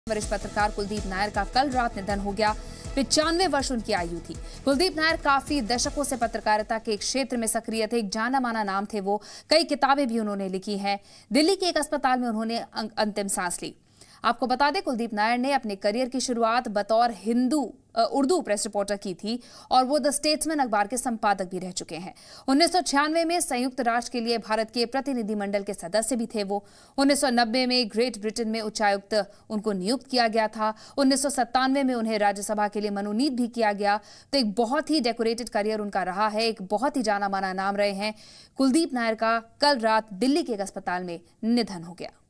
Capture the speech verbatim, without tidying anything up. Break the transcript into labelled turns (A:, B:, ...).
A: वरिष्ठ पत्रकार कुलदीप नायर का कल रात निधन हो गया। पचानवे वर्ष उनकी आयु थी। कुलदीप नायर काफी दशकों से पत्रकारिता के क्षेत्र में सक्रिय थे। एक जाना माना नाम थे वो। कई किताबें भी उन्होंने लिखी हैं। दिल्ली के एक अस्पताल में उन्होंने अंतिम सांस ली। आपको बता दें, कुलदीप नायर ने अपने करियर की शुरुआत बतौर हिंदू उर्दू प्रेस रिपोर्टर की थी और वो द स्टेट्समैन अखबार के संपादक भी रह चुके हैं। उन्नीस सौ छियानवे में संयुक्त राष्ट्र के लिए भारत के प्रतिनिधिमंडल के सदस्य भी थे वो। उन्नीस सौ नब्बे में ग्रेट ब्रिटेन में उच्चायुक्त उनको नियुक्त किया गया था। उन्नीस सौ सत्तानवे में उन्हें राज्यसभा के लिए मनोनीत भी किया गया। तो एक बहुत ही डेकोरेटेड करियर उनका रहा है। एक बहुत ही जाना माना नाम रहे हैं। कुलदीप नायर का कल रात दिल्ली के एक अस्पताल में निधन हो गया।